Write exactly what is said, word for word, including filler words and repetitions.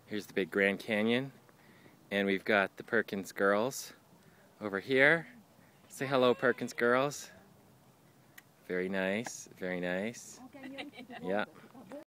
Here's the big Grand Canyon, and we've got the Perkins girls over here. Say hello, Perkins girls. Very nice, very nice. Yeah.